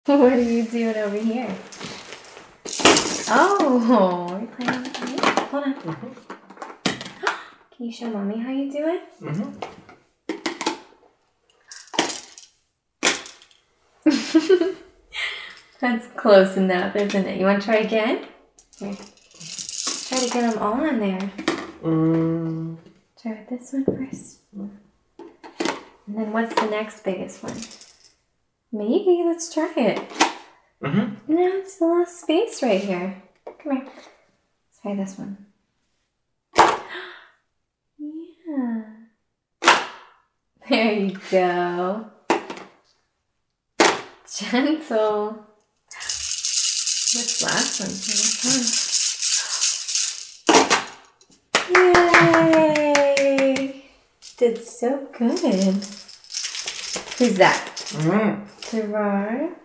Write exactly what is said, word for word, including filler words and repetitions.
What are you doing over here? Oh, are you playing with me? Hold on. Mm-hmm. Can you show Mommy how you do it? Mm-hmm. That's close enough, isn't it? You want to try again? Here. Try to get them all in there. Mm. Try with this one first. And then what's the next biggest one? Maybe. Let's try it. Mm-hmm. No, it's a little space right here. Come here. Let's try this one. Yeah. There you go. Gentle. This last one's really fun. Yay! Did so good. Who's that? Mm-hmm. Gerard.